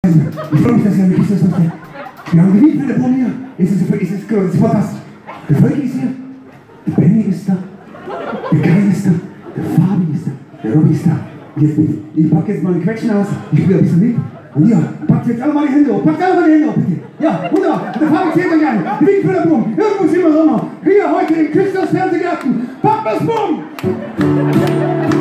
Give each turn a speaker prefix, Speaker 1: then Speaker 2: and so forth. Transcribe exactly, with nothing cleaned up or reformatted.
Speaker 1: Ich freue mich, dass ihr an mich ist. Wir haben geliebt mit der Boom hier. Es ist, es ist, es ist fantastisch. Der Völki ist hier. Der Benny ist da. Der Kai ist da. Der Fabi ist da. Der Robby ist da. Jetzt bitte. Ich packe jetzt meine Quetschen aus. Ich spiele ein bisschen mit. Und ihr packt jetzt alle meine Hände hoch. Packt alle meine Hände hoch, bitte. Ja, wunderbar. Der Fabi zählt euch ein. Die Wink für der Boom. Irgendwo sind wir Sommer. Hier heute im Küste des Fernsehgarten. Packt das Boom!